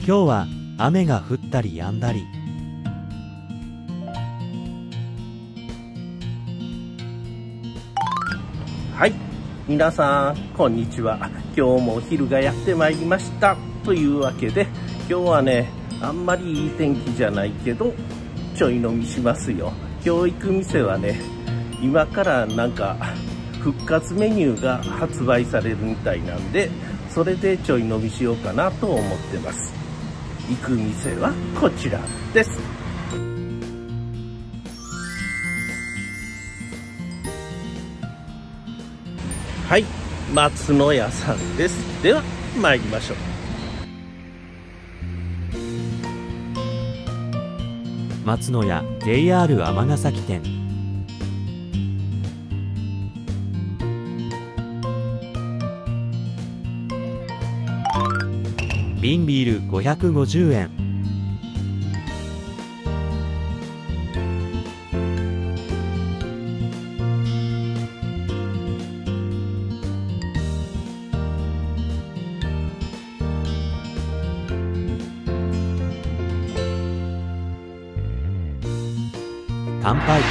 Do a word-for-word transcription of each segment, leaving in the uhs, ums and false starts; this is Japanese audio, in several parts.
今日は雨が降ったり止んだり。 はい、皆さんこんにちは。今日もお昼がやってまいりましたというわけで、今日はねあんまりいい天気じゃないけどちょい飲みしますよ。今日行く店はね、今からなんか復活メニューが発売されるみたいなんで、それでちょい飲みしようかなと思ってます。行く店はこちらです。はい、松の屋さんです。では参りましょう。 松の屋 ジェイアール 尼崎店。瓶ビールごひゃくごじゅうえん。乾杯。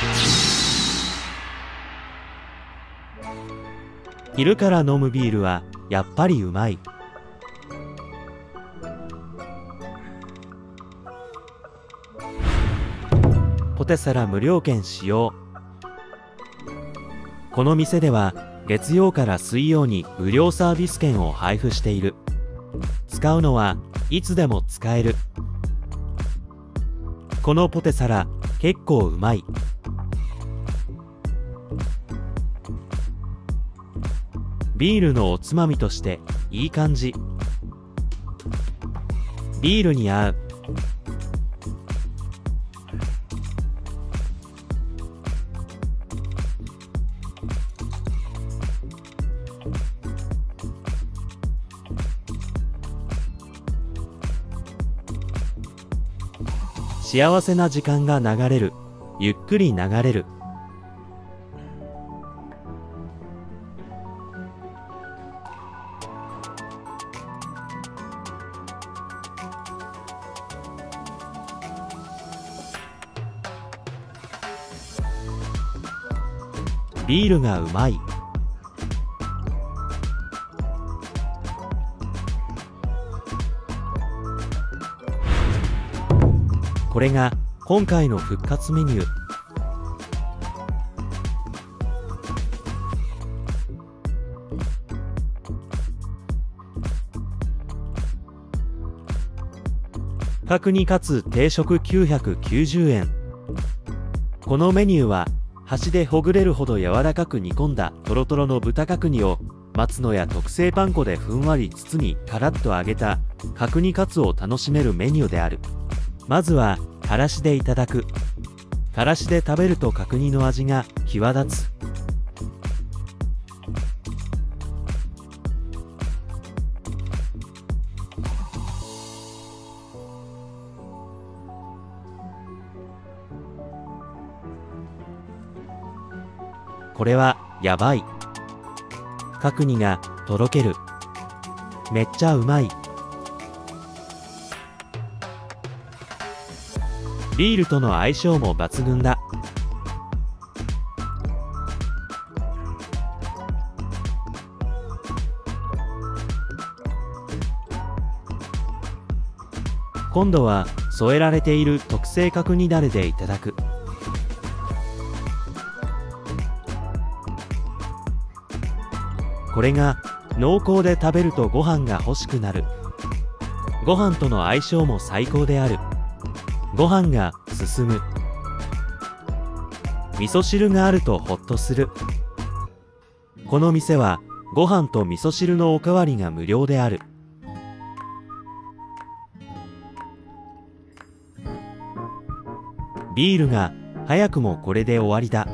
昼から飲むビールはやっぱりうまい。ポテサラ無料券使用。この店では月曜から水曜に無料サービス券を配布している。使うのはいつでも使える。このポテサラ結構うまい。ビールのおつまみとしていい感じ。ビールに合う。幸せな時間が流れる。ゆっくり流れる。ビールがうまい。これが今回の復活メニュー。角煮カツ定食きゅうひゃくきゅうじゅうえん。このメニューは箸でほぐれるほど柔らかく煮込んだトロトロの豚角煮を松の屋特製パン粉でふんわり包みカラッと揚げた角煮カツを楽しめるメニューである。まずはからしでいただく。からしで食べると角煮の味が際立つ。これはやばい。角煮がとろける。めっちゃうまい。ビールとの相性も抜群だ。今度は添えられている特製角煮だれでいただく。これが濃厚で食べるとご飯が欲しくなる。ご飯との相性も最高である。ご飯が進む。味噌汁があるとホッとする。この店はご飯と味噌汁のおかわりが無料である。ビールが早くもこれで終わりだ。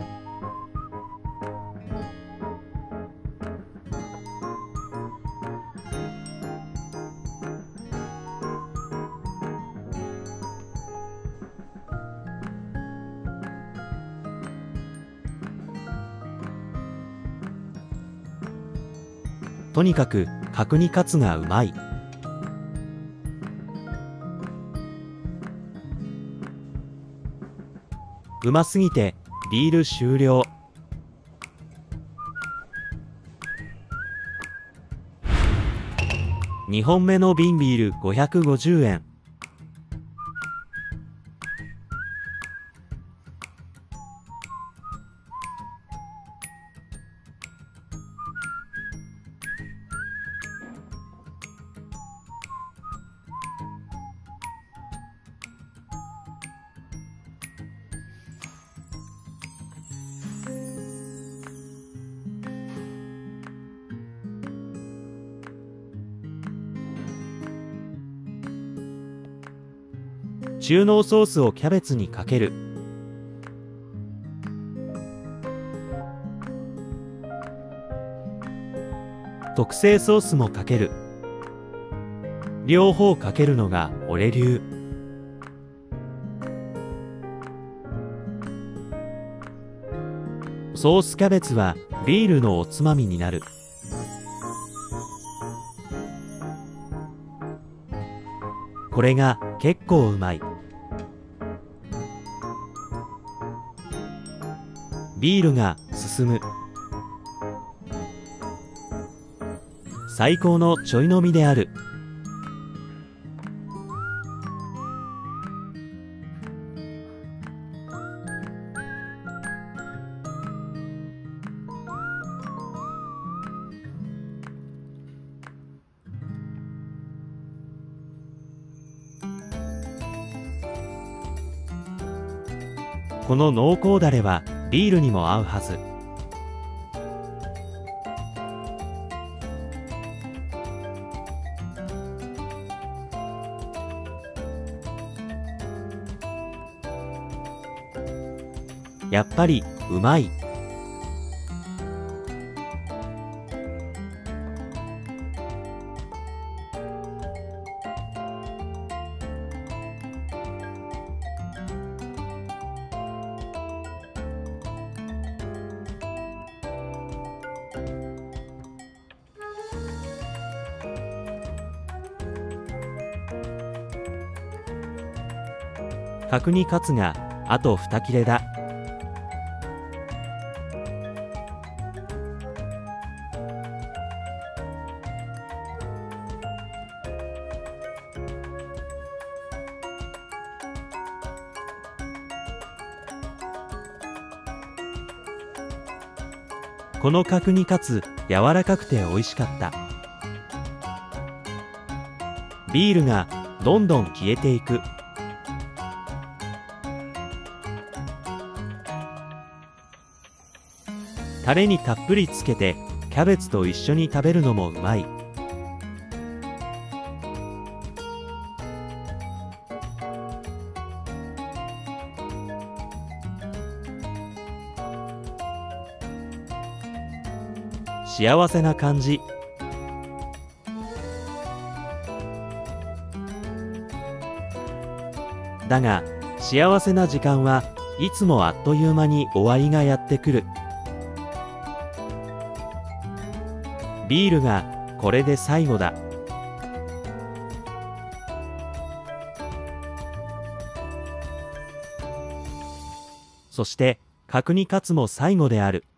とにかく角煮カツがうまい。 うますぎてビール終了。にほんめの瓶ビールごひゃくごじゅうえん。中濃ソースをキャベツにかける。特製ソースもかける。両方かけるのが俺流。ソースキャベツはビールのおつまみになる。これが結構うまい。ビールが進む。最高のちょい飲みである。この濃厚だれはビールにも合うはず。やっぱりうまい。角煮カツがあとに切れだ。この角煮カツ柔らかくて美味しかった。ビールがどんどん消えていく。タレにたっぷりつけてキャベツと一緒に食べるのもうまい。幸せな感じ。だが幸せな時間はいつもあっという間に終わりがやってくる。ビールがこれで最後だ。そして角煮カツも最後である。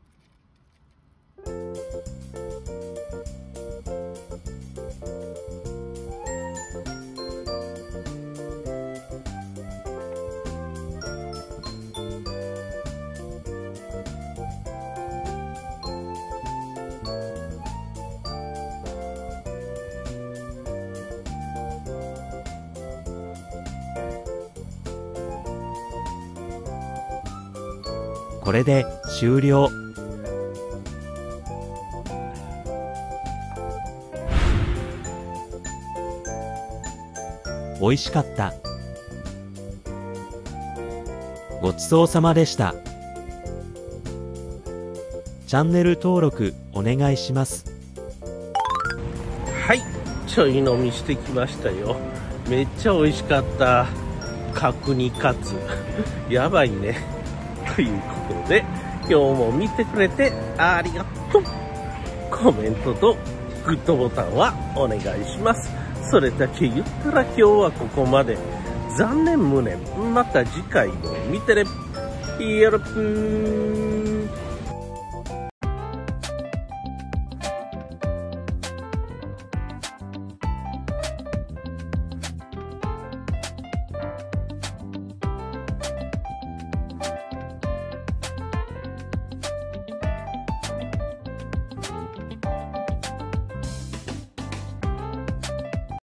これで終了。美味しかった。ごちそうさまでした。チャンネル登録お願いします。 はい、ちょい飲みしてきましたよ。めっちゃ美味しかった。角煮カツやばいね。ということで今日も見てくれてありがとう。コメントとグッドボタンはお願いします。それだけ言ったら今日はここまで。残念無念。また次回も見てね。 よろぷー。